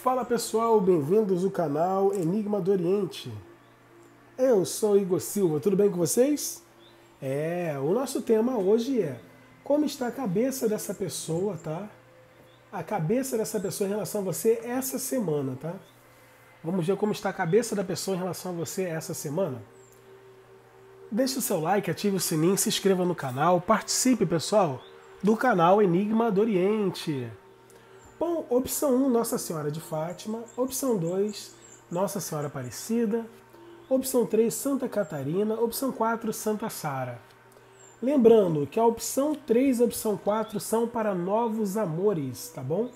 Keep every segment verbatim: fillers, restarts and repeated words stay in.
Fala pessoal, bem-vindos ao canal Enigma do Oriente. Eu sou Igor Silva, tudo bem com vocês? É, o nosso tema hoje é como está a cabeça dessa pessoa, tá? A cabeça dessa pessoa em relação a você essa semana, tá? Vamos ver como está a cabeça da pessoa em relação a você essa semana? Deixe o seu like, ative o sininho, se inscreva no canal, participe, pessoal, do canal Enigma do Oriente. Bom, opção um, Nossa Senhora de Fátima. Opção dois, Nossa Senhora Aparecida. Opção três, Santa Catarina. Opção quatro, Santa Sara. Lembrando que a opção três e a opção quatro são para novos amores, tá bom?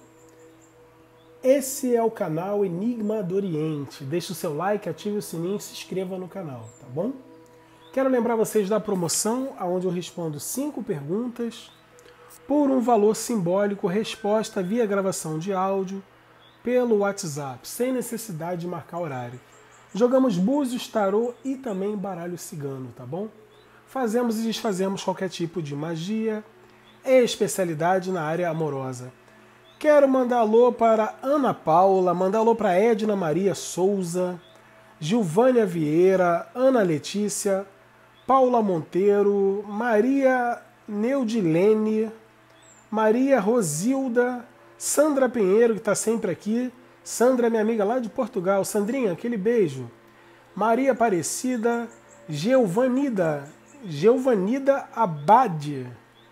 Esse é o canal Enigma do Oriente. Deixe o seu like, ative o sininho e se inscreva no canal, tá bom? Quero lembrar vocês da promoção, onde eu respondo cinco perguntas por um valor simbólico, resposta via gravação de áudio pelo WhatsApp, sem necessidade de marcar horário. Jogamos búzios, tarô e também baralho cigano, tá bom? Fazemos e desfazemos qualquer tipo de magia e especialidade na área amorosa. Quero mandar alô para Ana Paula, mandar alô para Edna Maria Souza, Gilvânia Vieira, Ana Letícia, Paula Monteiro, Maria Neudilene, Maria Rosilda, Sandra Pinheiro, que está sempre aqui. Sandra é minha amiga lá de Portugal. Sandrinha, aquele beijo. Maria Aparecida, Geovanida, Geovanida Abade,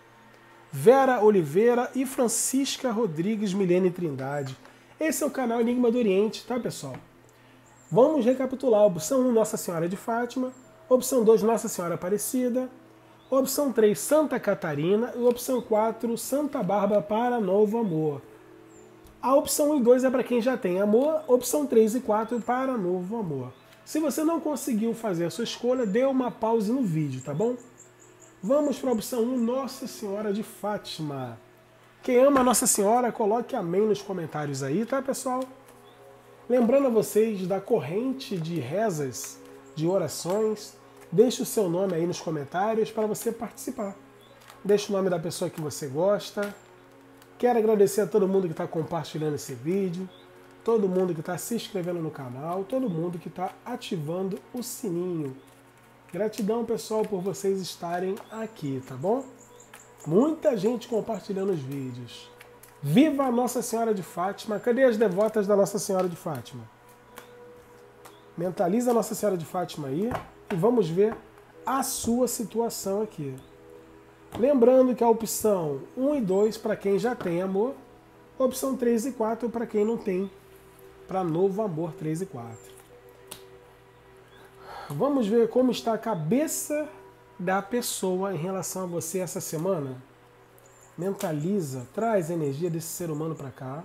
Vera Oliveira e Francisca Rodrigues Milene Trindade. Esse é o canal Enigma do Oriente, tá, pessoal? Vamos recapitular. Opção um, Nossa Senhora de Fátima. Opção dois, Nossa Senhora Aparecida. Opção três, Santa Catarina. E opção quatro, Santa Bárbara para novo amor. A opção um e dois é para quem já tem amor. Opção três e quatro para novo amor. Se você não conseguiu fazer a sua escolha, dê uma pausa no vídeo, tá bom? Vamos para a opção um, Nossa Senhora de Fátima. Quem ama Nossa Senhora, coloque amém nos comentários aí, tá, pessoal? Lembrando a vocês da corrente de rezas, de orações. Deixe o seu nome aí nos comentários para você participar. Deixe o nome da pessoa que você gosta. Quero agradecer a todo mundo que está compartilhando esse vídeo, todo mundo que está se inscrevendo no canal, todo mundo que está ativando o sininho. Gratidão, pessoal, por vocês estarem aqui, tá bom? Muita gente compartilhando os vídeos. Viva a Nossa Senhora de Fátima! Cadê as devotas da Nossa Senhora de Fátima? Mentaliza a Nossa Senhora de Fátima aí. E vamos ver a sua situação aqui. Lembrando que a opção um e dois para quem já tem amor, opção três e quatro para quem não tem, para novo amor três e quatro. Vamos ver como está a cabeça da pessoa em relação a você essa semana. Mentaliza, traz a energia desse ser humano para cá.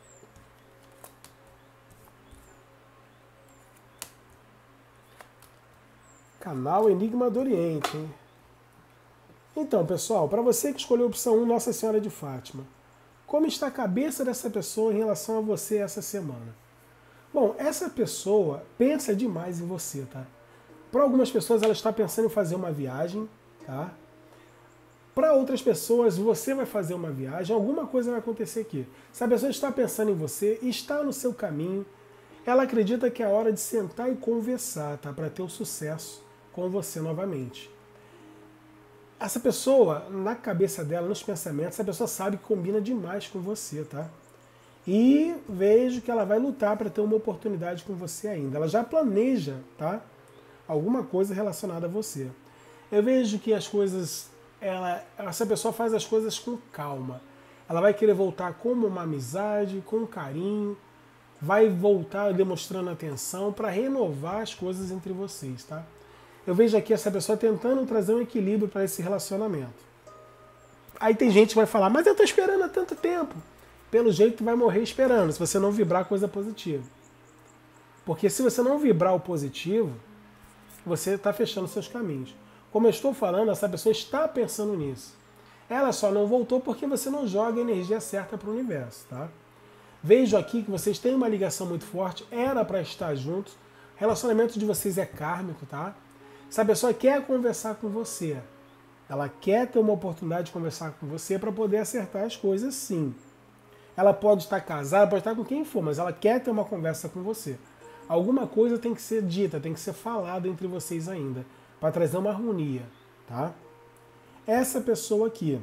Canal Enigma do Oriente, hein? Então, pessoal, para você que escolheu a opção um, Nossa Senhora de Fátima, como está a cabeça dessa pessoa em relação a você essa semana? Bom, essa pessoa pensa demais em você, tá? Para algumas pessoas, ela está pensando em fazer uma viagem, tá? Para outras pessoas, você vai fazer uma viagem, alguma coisa vai acontecer aqui. Se a pessoa está pensando em você, está no seu caminho, ela acredita que é a hora de sentar e conversar, tá? Para ter o sucesso com você novamente. Essa pessoa, na cabeça dela, nos pensamentos, essa pessoa sabe que combina demais com você, tá? E vejo que ela vai lutar para ter uma oportunidade com você ainda. Ela já planeja, tá? Alguma coisa relacionada a você. Eu vejo que as coisas, ela, essa pessoa faz as coisas com calma. Ela vai querer voltar como uma amizade, com carinho, vai voltar demonstrando atenção para renovar as coisas entre vocês, tá? Eu vejo aqui essa pessoa tentando trazer um equilíbrio para esse relacionamento. Aí tem gente que vai falar, mas eu estou esperando há tanto tempo. Pelo jeito tu vai morrer esperando, se você não vibrar coisa positiva. Porque se você não vibrar o positivo, você está fechando seus caminhos. Como eu estou falando, essa pessoa está pensando nisso. Ela só não voltou porque você não joga a energia certa para o universo, tá? Vejo aqui que vocês têm uma ligação muito forte, era para estar juntos. O relacionamento de vocês é kármico, tá? Essa pessoa quer conversar com você. Ela quer ter uma oportunidade de conversar com você para poder acertar as coisas, sim. Ela pode estar casada, pode estar com quem for, mas ela quer ter uma conversa com você. Alguma coisa tem que ser dita, tem que ser falada entre vocês ainda, para trazer uma harmonia, tá? Essa pessoa aqui,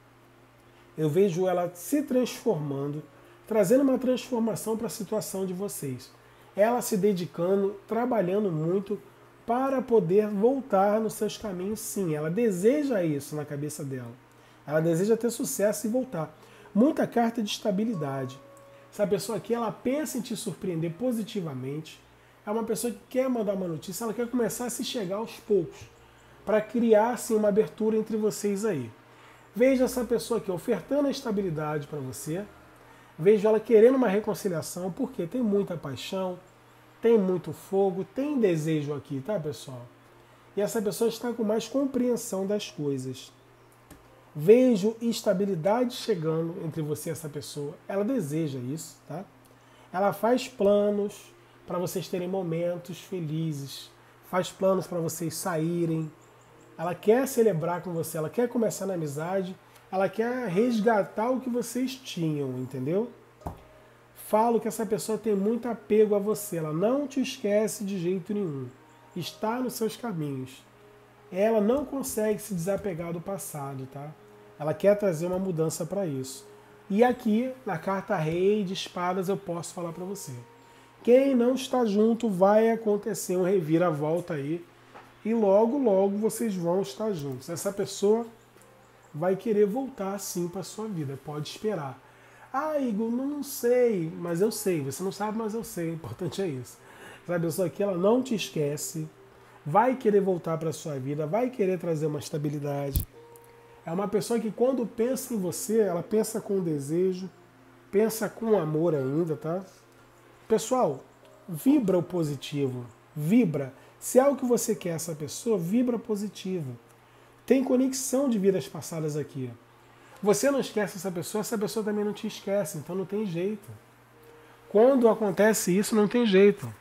eu vejo ela se transformando, trazendo uma transformação para a situação de vocês. Ela se dedicando, trabalhando muito para poder voltar nos seus caminhos, sim. Ela deseja isso na cabeça dela. Ela deseja ter sucesso e voltar. Muita carta de estabilidade. Essa pessoa aqui, ela pensa em te surpreender positivamente. É uma pessoa que quer mandar uma notícia, ela quer começar a se chegar aos poucos, para criar, assim, uma abertura entre vocês aí. Veja essa pessoa aqui ofertando a estabilidade para você. Vejo ela querendo uma reconciliação, porque tem muita paixão, tem muito fogo, tem desejo aqui, tá, pessoal? E essa pessoa está com mais compreensão das coisas. Vejo estabilidade chegando entre você e essa pessoa. Ela deseja isso, tá? Ela faz planos para vocês terem momentos felizes, faz planos para vocês saírem. Ela quer celebrar com você, ela quer começar na amizade, ela quer resgatar o que vocês tinham, entendeu? Falo que essa pessoa tem muito apego a você, ela não te esquece de jeito nenhum. Está nos seus caminhos. Ela não consegue se desapegar do passado, tá? Ela quer trazer uma mudança para isso. E aqui, na carta Rei de Espadas, eu posso falar para você. Quem não está junto, vai acontecer um reviravolta aí. E logo, logo vocês vão estar juntos. Essa pessoa vai querer voltar sim para sua vida, pode esperar. Ah, Igor, não sei, mas eu sei. Você não sabe, mas eu sei. O importante é isso. Essa pessoa aqui, ela não te esquece, vai querer voltar para sua vida, vai querer trazer uma estabilidade. É uma pessoa que quando pensa em você, ela pensa com desejo, pensa com amor ainda, tá? Pessoal, vibra o positivo, vibra. Se é algo que você quer essa pessoa, vibra positivo. Tem conexão de vidas passadas aqui. Você não esquece essa pessoa, essa pessoa também não te esquece, então não tem jeito. Quando acontece isso, não tem jeito.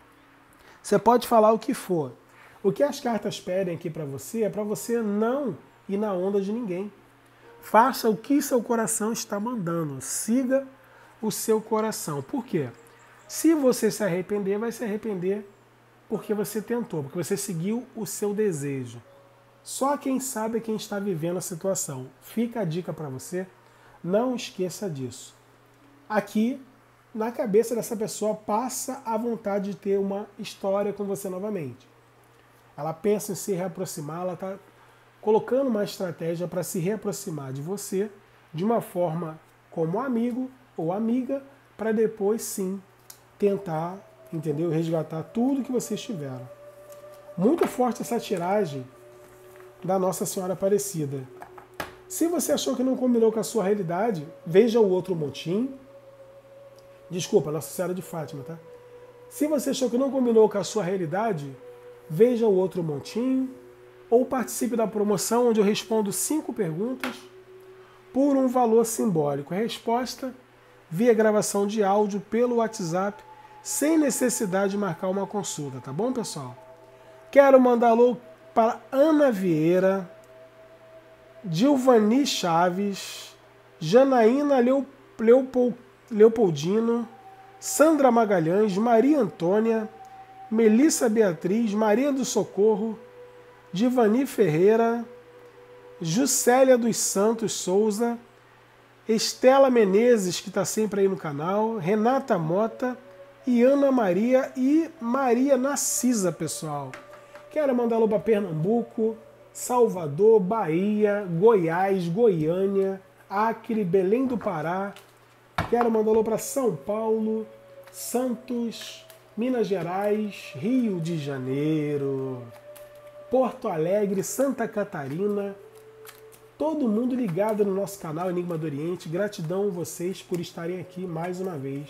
Você pode falar o que for. O que as cartas pedem aqui para você é para você não ir na onda de ninguém. Faça o que seu coração está mandando. Siga o seu coração. Por quê? Se você se arrepender, vai se arrepender porque você tentou, porque você seguiu o seu desejo. Só quem sabe é quem está vivendo a situação. Fica a dica para você, não esqueça disso. Aqui, na cabeça dessa pessoa, passa a vontade de ter uma história com você novamente. Ela pensa em se reaproximar, ela está colocando uma estratégia para se reaproximar de você de uma forma como amigo ou amiga, para depois sim tentar, entendeu? Resgatar tudo que vocês tiveram. Muito forte essa tiragem da Nossa Senhora Aparecida. Se você achou que não combinou com a sua realidade, veja o outro montinho. Desculpa, Nossa Senhora de Fátima, tá? Se você achou que não combinou com a sua realidade, veja o outro montinho ou participe da promoção onde eu respondo cinco perguntas por um valor simbólico. A resposta via gravação de áudio pelo WhatsApp, sem necessidade de marcar uma consulta, tá bom, pessoal? Quero mandar alô para Ana Vieira, Dilvani Chaves, Janaína Leopold, Leopoldino, Sandra Magalhães, Maria Antônia, Melissa Beatriz, Maria do Socorro, Divani Ferreira, Juscelia dos Santos Souza, Estela Menezes, que está sempre aí no canal, Renata Mota e Ana Maria e Maria Narcisa, pessoal. Quero mandar alô para Pernambuco, Salvador, Bahia, Goiás, Goiânia, Acre, Belém do Pará. Quero mandar alô para São Paulo, Santos, Minas Gerais, Rio de Janeiro, Porto Alegre, Santa Catarina. Todo mundo ligado no nosso canal Enigma do Oriente. Gratidão a vocês por estarem aqui mais uma vez.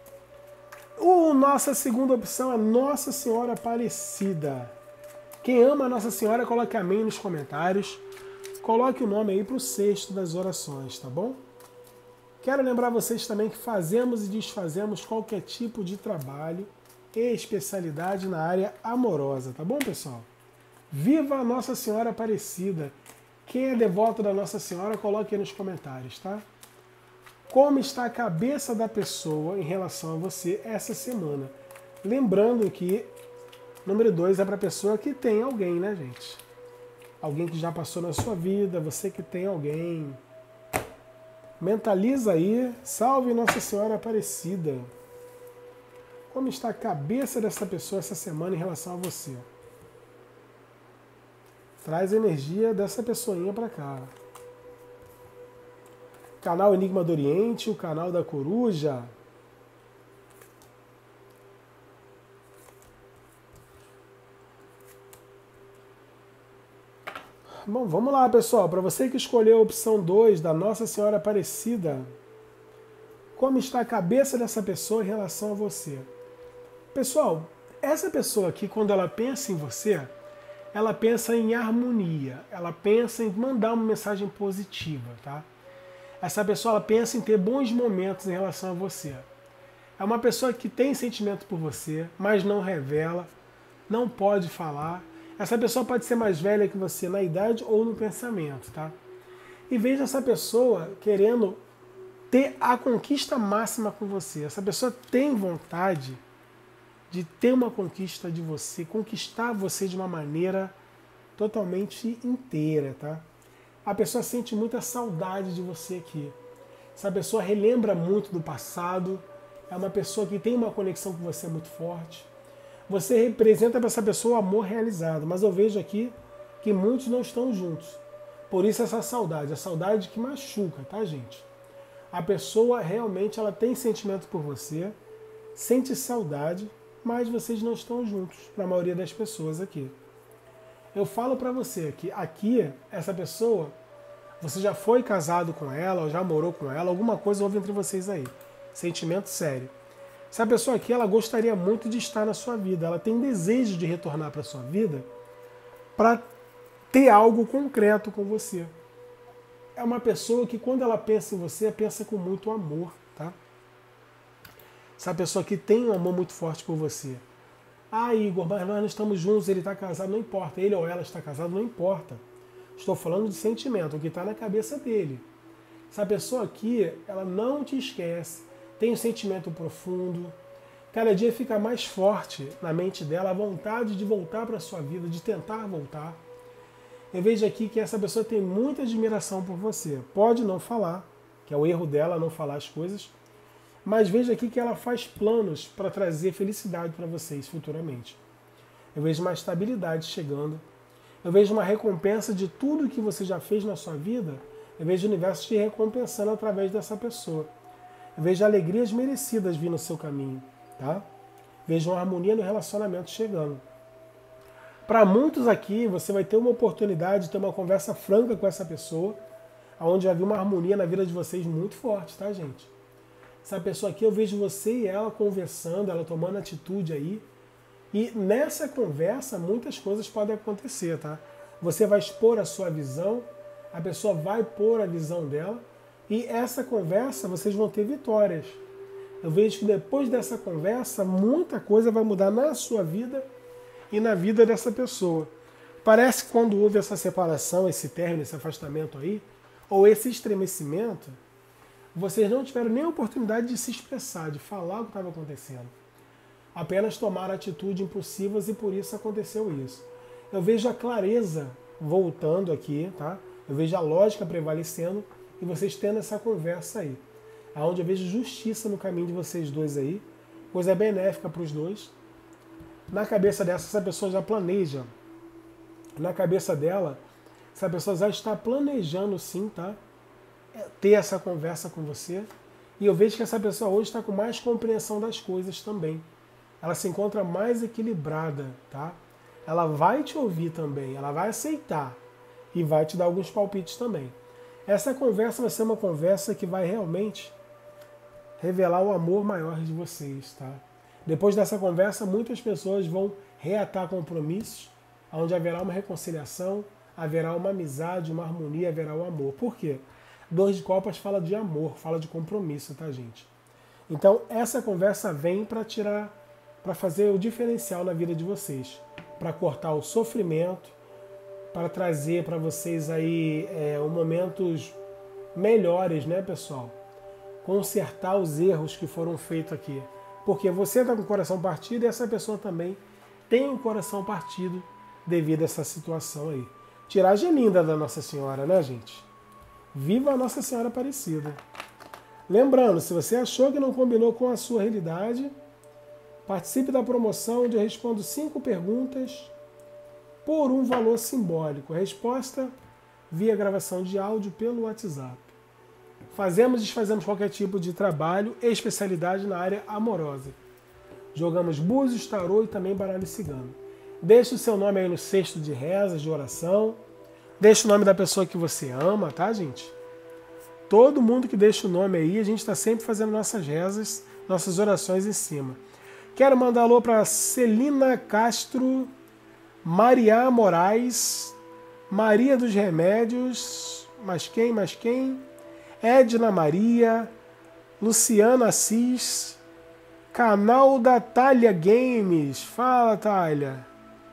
O nossa segunda opção é Nossa Senhora Aparecida. Quem ama a Nossa Senhora, coloque amém nos comentários. Coloque o nome aí para o sexto das orações, tá bom? Quero lembrar vocês também que fazemos e desfazemos qualquer tipo de trabalho e especialidade na área amorosa, tá bom, pessoal? Viva a Nossa Senhora Aparecida! Quem é devoto da Nossa Senhora, coloque aí nos comentários, tá? como está a cabeça da pessoa em relação a você essa semana. Lembrando que número dois é para a pessoa que tem alguém, né, gente? Alguém que já passou na sua vida, você que tem alguém. Mentaliza aí, salve Nossa Senhora Aparecida. Como está a cabeça dessa pessoa essa semana em relação a você? Traz a energia dessa pessoinha para cá. Canal Enigma do Oriente, o canal da Coruja. Bom, vamos lá, pessoal. Para você que escolheu a opção dois da Nossa Senhora Aparecida, como está a cabeça dessa pessoa em relação a você? Pessoal, essa pessoa aqui, quando ela pensa em você, ela pensa em harmonia, ela pensa em mandar uma mensagem positiva, tá? Essa pessoa ela pensa em ter bons momentos em relação a você. É uma pessoa que tem sentimento por você, mas não revela, não pode falar. Essa pessoa pode ser mais velha que você na idade ou no pensamento, tá? E veja essa pessoa querendo ter a conquista máxima com você. Essa pessoa tem vontade de ter uma conquista de você, conquistar você de uma maneira totalmente inteira, tá? A pessoa sente muita saudade de você aqui. Essa pessoa relembra muito do passado, é uma pessoa que tem uma conexão com você muito forte. Você representa para essa pessoa o amor realizado, mas eu vejo aqui que muitos não estão juntos. Por isso essa saudade, a saudade que machuca, tá, gente? A pessoa realmente ela tem sentimento por você, sente saudade, mas vocês não estão juntos, para a maioria das pessoas aqui. Eu falo para você que aqui, essa pessoa, você já foi casado com ela, ou já morou com ela, alguma coisa houve entre vocês aí. Sentimento sério. Essa pessoa aqui, ela gostaria muito de estar na sua vida, ela tem desejo de retornar para a sua vida para ter algo concreto com você. É uma pessoa que quando ela pensa em você, pensa com muito amor, tá? Essa pessoa que tem um amor muito forte por você. Ah, Igor, mas nós não estamos juntos, ele está casado, não importa. Ele ou ela está casado, não importa. Estou falando de sentimento, o que está na cabeça dele. Essa pessoa aqui, ela não te esquece, tem um sentimento profundo. Cada dia fica mais forte na mente dela a vontade de voltar para a sua vida, de tentar voltar. Eu vejo aqui que essa pessoa tem muita admiração por você. Pode não falar, que é o erro dela não falar as coisas, mas veja aqui que ela faz planos para trazer felicidade para vocês futuramente. Eu vejo uma estabilidade chegando. Eu vejo uma recompensa de tudo que você já fez na sua vida. Eu vejo o universo te recompensando através dessa pessoa. Eu vejo alegrias merecidas vir no seu caminho, tá? Vejo uma harmonia no relacionamento chegando. Para muitos aqui, você vai ter uma oportunidade de ter uma conversa franca com essa pessoa, onde vai vir uma harmonia na vida de vocês muito forte, tá, gente? Essa pessoa aqui, eu vejo você e ela conversando, ela tomando atitude aí. E nessa conversa, muitas coisas podem acontecer, tá? Você vai expor a sua visão, a pessoa vai pôr a visão dela, e essa conversa, vocês vão ter vitórias. Eu vejo que depois dessa conversa, muita coisa vai mudar na sua vida e na vida dessa pessoa. Parece que quando houve essa separação, esse término, esse afastamento aí, ou esse estremecimento, vocês não tiveram nem a oportunidade de se expressar, de falar o que estava acontecendo. Apenas tomaram atitudes impulsivas e por isso aconteceu isso. Eu vejo a clareza voltando aqui, tá? Eu vejo a lógica prevalecendo e vocês tendo essa conversa aí. Aonde eu vejo justiça no caminho de vocês dois aí, coisa benéfica para os dois. Na cabeça dessa, essa pessoa já planeja. Na cabeça dela, essa pessoa já está planejando sim, tá? Ter essa conversa com você. E eu vejo que essa pessoa hoje está com mais compreensão das coisas também. Ela se encontra mais equilibrada, tá? Ela vai te ouvir também, ela vai aceitar e vai te dar alguns palpites também. Essa conversa vai ser uma conversa que vai realmente revelar o amor maior de vocês, tá? Depois dessa conversa, muitas pessoas vão reatar compromissos, onde haverá uma reconciliação, haverá uma amizade, uma harmonia, haverá o amor. Por quê? Dois de Copas fala de amor, fala de compromisso, tá, gente? Então, essa conversa vem para tirar, para fazer o diferencial na vida de vocês, para cortar o sofrimento, para trazer para vocês aí é, momentos melhores, né, pessoal? consertar os erros que foram feitos aqui. Porque você está com o coração partido e essa pessoa também tem o coração partido devido a essa situação aí. Tiragem linda da Nossa Senhora, né, gente? Viva a Nossa Senhora Aparecida. Lembrando, se você achou que não combinou com a sua realidade, participe da promoção onde eu respondo cinco perguntas por um valor simbólico. A resposta via gravação de áudio pelo WhatsApp. Fazemos e desfazemos qualquer tipo de trabalho e especialidade na área amorosa. Jogamos búzios, tarô e também baralho cigano. Deixe o seu nome aí no cesto de rezas, de oração. Deixe o nome da pessoa que você ama, tá, gente? Todo mundo que deixa o nome aí, a gente está sempre fazendo nossas rezas, nossas orações em cima. Quero mandar alô para Celina Castro, Maria Moraes, Maria dos Remédios, mas quem, mas quem? Edna Maria, Luciana Assis, canal da Thalia Games, fala Thalia,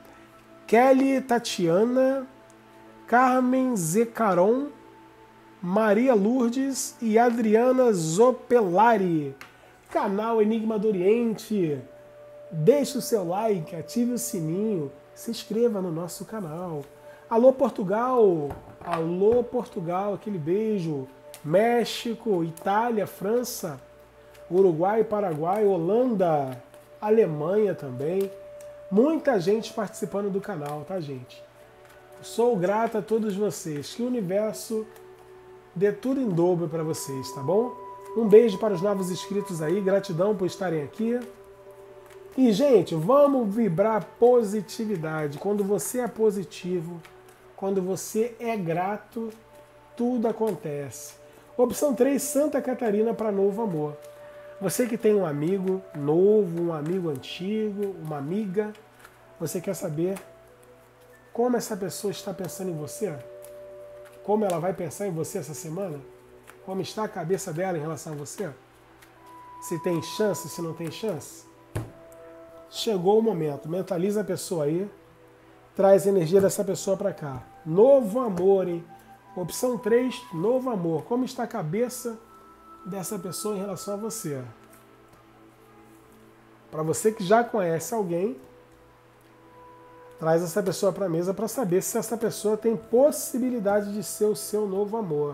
Kelly Tatiana, Carmen Zecaron, Maria Lourdes e Adriana Zopelari, canal Enigma do Oriente. Deixe o seu like, ative o sininho, se inscreva no nosso canal. Alô Portugal, alô Portugal, aquele beijo. México, Itália, França, Uruguai, Paraguai, Holanda, Alemanha também. Muita gente participando do canal, tá, gente? Sou grato a todos vocês. Que o universo dê tudo em dobro para vocês, tá bom? Um beijo para os novos inscritos aí. Gratidão por estarem aqui. E, gente, vamos vibrar positividade. Quando você é positivo, quando você é grato, tudo acontece. Opção três, Santa Catarina para novo amor. Você que tem um amigo novo, um amigo antigo, uma amiga, você quer saber como essa pessoa está pensando em você? Como ela vai pensar em você essa semana? Como está a cabeça dela em relação a você? Se tem chance, se não tem chance? Chegou o momento, mentaliza a pessoa aí, traz a energia dessa pessoa para cá. Novo amor, hein? Opção três, novo amor. Como está a cabeça dessa pessoa em relação a você? Para você que já conhece alguém, traz essa pessoa para a mesa para saber se essa pessoa tem possibilidade de ser o seu novo amor.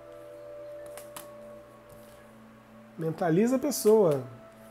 Mentaliza a pessoa.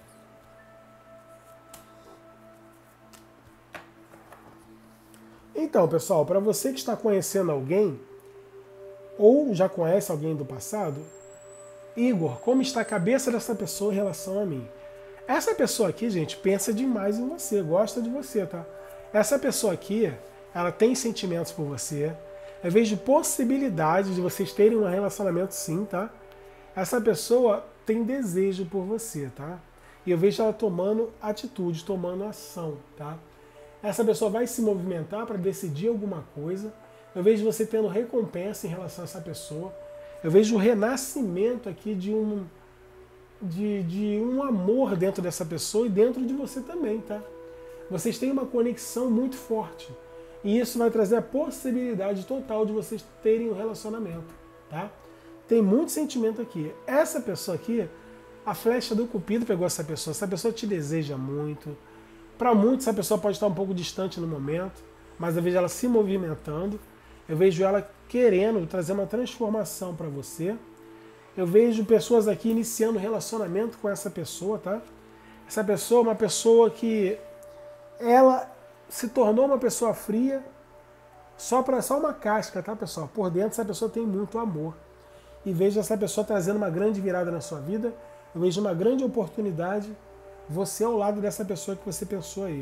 Então, pessoal, para você que está conhecendo alguém, ou já conhece alguém do passado, Igor, como está a cabeça dessa pessoa em relação a mim? Essa pessoa aqui, gente, pensa demais em você, gosta de você, tá? Essa pessoa aqui, ela tem sentimentos por você. Eu vejo possibilidade de vocês terem um relacionamento sim, tá? Essa pessoa tem desejo por você, tá? E eu vejo ela tomando atitude, tomando ação, tá? Essa pessoa vai se movimentar para decidir alguma coisa. Eu vejo você tendo recompensa em relação a essa pessoa. Eu vejo o renascimento aqui de um, de, de um amor dentro dessa pessoa e dentro de você também, tá? Vocês têm uma conexão muito forte. E isso vai trazer a possibilidade total de vocês terem um relacionamento, tá? Tem muito sentimento aqui. Essa pessoa aqui, a flecha do Cupido pegou essa pessoa. Essa pessoa te deseja muito. Para muitos, essa pessoa pode estar um pouco distante no momento, mas eu vejo ela se movimentando. Eu vejo ela querendo trazer uma transformação para você. Eu vejo pessoas aqui iniciando relacionamento com essa pessoa, tá? Essa pessoa é uma pessoa que ela se tornou uma pessoa fria só para só uma casca, tá, pessoal? Por dentro essa pessoa tem muito amor. E vejo essa pessoa trazendo uma grande virada na sua vida. Eu vejo uma grande oportunidade você ao lado dessa pessoa que você pensou aí.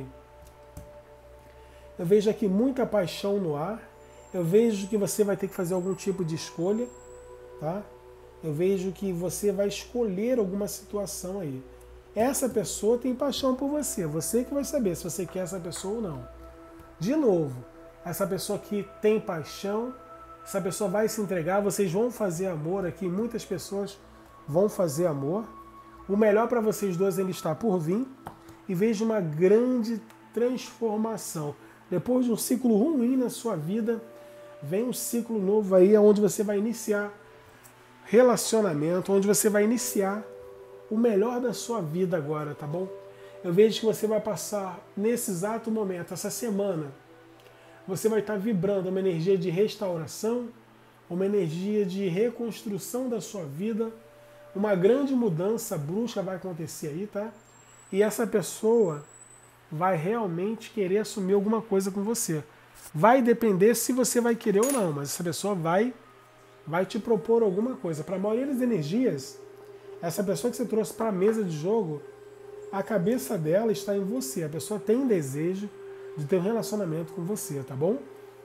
Eu vejo aqui muita paixão no ar. Eu vejo que você vai ter que fazer algum tipo de escolha, tá? Eu vejo que você vai escolher alguma situação aí. Essa pessoa tem paixão por você. Você que vai saber se você quer essa pessoa ou não. De novo, essa pessoa que tem paixão, essa pessoa vai se entregar, vocês vão fazer amor aqui, muitas pessoas vão fazer amor. O melhor para vocês dois ainda está por vir e vejo uma grande transformação. Depois de um ciclo ruim na sua vida, vem um ciclo novo aí, onde você vai iniciar relacionamento onde você vai iniciar o melhor da sua vida agora, tá bom? Eu vejo que você vai passar nesse exato momento, essa semana, você vai estar vibrando uma energia de restauração, uma energia de reconstrução da sua vida, uma grande mudança brusca vai acontecer aí, tá? E essa pessoa vai realmente querer assumir alguma coisa com você. Vai depender se você vai querer ou não, mas essa pessoa vai, vai te propor alguma coisa. Para a maioria das energias, essa pessoa que você trouxe para a mesa de jogo, a cabeça dela está em você. A pessoa tem desejo de ter um relacionamento com você, tá bom?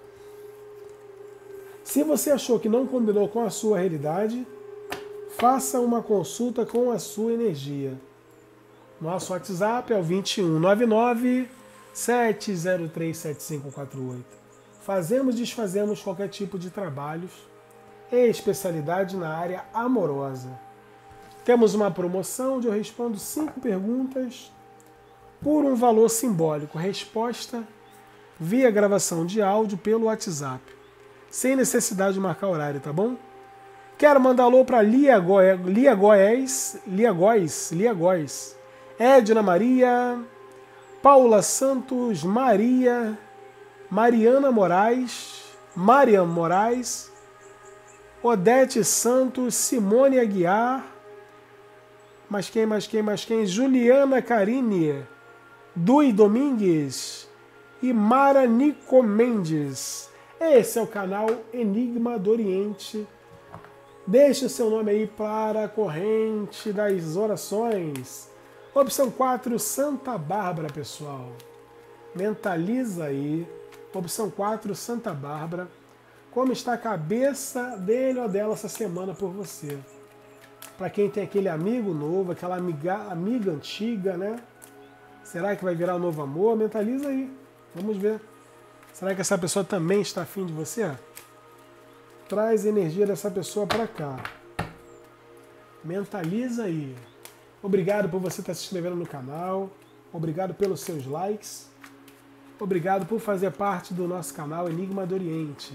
Se você achou que não combinou com a sua realidade, faça uma consulta com a sua energia. Nosso WhatsApp é o vinte e um, nove nove, sete zero três, sete cinco quatro oito. Fazemos e desfazemos qualquer tipo de trabalhos e especialidade na área amorosa. Temos uma promoção onde eu respondo cinco perguntas por um valor simbólico. Resposta via gravação de áudio pelo WhatsApp, sem necessidade de marcar horário, tá bom? Quero mandar alô para Lia Góes, Lia Góes, Lia Góes, Lia Góes, Edna Maria, Paula Santos, Maria, Mariana Moraes, Mariam Moraes, Odete Santos, Simone Aguiar, mas quem, mais quem, mais quem? Juliana Carine, Dui Domingues e Mara Nico Mendes. Esse é o canal Enigma do Oriente. Deixe o seu nome aí para a corrente das orações. Opção quatro, Santa Bárbara, pessoal. Mentaliza aí. Opção quatro, Santa Bárbara. Como está a cabeça dele ou dela essa semana por você? Para quem tem aquele amigo novo, aquela amiga, amiga antiga, né? Será que vai virar um novo amor? Mentaliza aí. Vamos ver. Será que essa pessoa também está afim de você? Traz a energia dessa pessoa para cá. Mentaliza aí. Obrigado por você estar se inscrevendo no canal. Obrigado pelos seus likes. Obrigado por fazer parte do nosso canal Enigma do Oriente.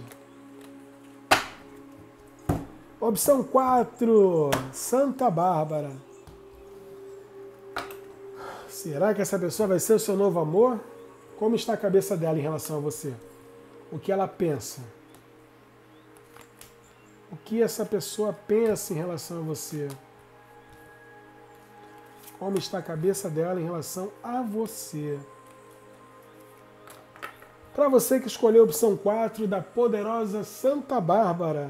Opção quatro, Santa Bárbara. Será que essa pessoa vai ser o seu novo amor? Como está a cabeça dela em relação a você? O que ela pensa? O que essa pessoa pensa em relação a você? Como está a cabeça dela em relação a você? Para você que escolheu a opção quatro da poderosa Santa Bárbara,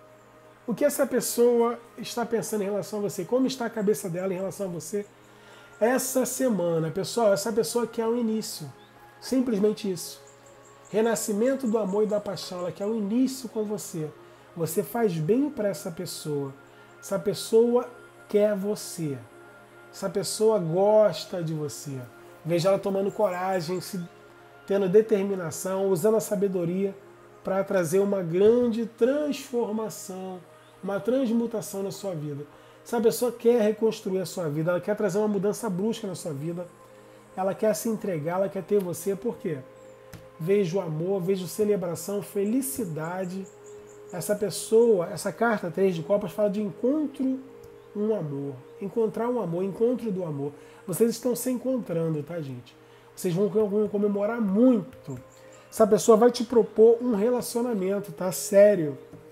o que essa pessoa está pensando em relação a você? Como está a cabeça dela em relação a você essa semana? Pessoal, essa pessoa quer um início. Simplesmente isso. Renascimento do amor e da paixão. Ela quer um início com você. Você faz bem para essa pessoa. Essa pessoa quer você. Essa pessoa gosta de você. Veja ela tomando coragem, se, tendo determinação, usando a sabedoria para trazer uma grande transformação, uma transmutação na sua vida. Essa pessoa quer reconstruir a sua vida, ela quer trazer uma mudança brusca na sua vida, ela quer se entregar, ela quer ter você. Por quê? Vejo amor, vejo celebração, felicidade. Essa pessoa, essa carta três de copas fala de encontro, um amor. Encontrar um amor, encontro do amor. Vocês estão se encontrando, tá, gente? Vocês vão comemorar muito. Essa pessoa vai te propor um relacionamento, tá? Sério.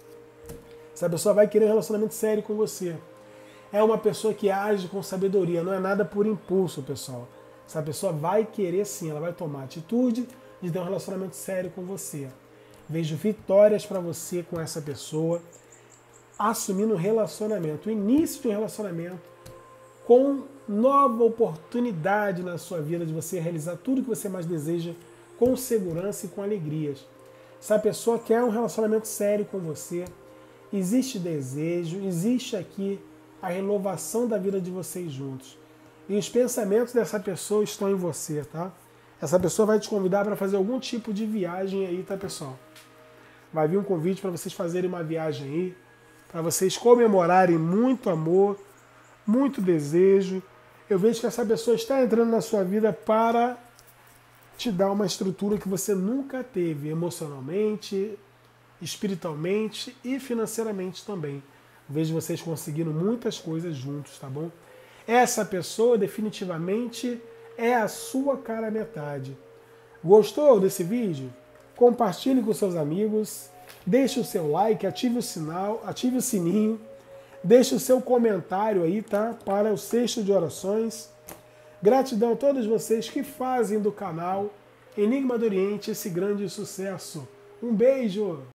Essa pessoa vai querer um relacionamento sério com você. É uma pessoa que age com sabedoria, não é nada por impulso, pessoal. Essa pessoa vai querer sim, ela vai tomar atitude de ter um relacionamento sério com você. Vejo vitórias para você com essa pessoa, assumindo um relacionamento, o início de um relacionamento com nova oportunidade na sua vida de você realizar tudo que você mais deseja com segurança e com alegrias. Essa pessoa quer um relacionamento sério com você, existe desejo, existe aqui a renovação da vida de vocês juntos. E os pensamentos dessa pessoa estão em você, tá? Essa pessoa vai te convidar para fazer algum tipo de viagem aí, tá, pessoal? Vai vir um convite para vocês fazerem uma viagem aí, para vocês comemorarem muito amor, muito desejo. Eu vejo que essa pessoa está entrando na sua vida para te dar uma estrutura que você nunca teve, emocionalmente, espiritualmente e financeiramente também. Vejo vocês conseguindo muitas coisas juntos, tá bom? Essa pessoa definitivamente é a sua cara metade. Gostou desse vídeo? Compartilhe com seus amigos, deixe o seu like, ative o sinal, ative o sininho, deixe o seu comentário aí, tá? Para o Cesto de Orações. Gratidão a todos vocês que fazem do canal Enigma do Oriente esse grande sucesso. Um beijo!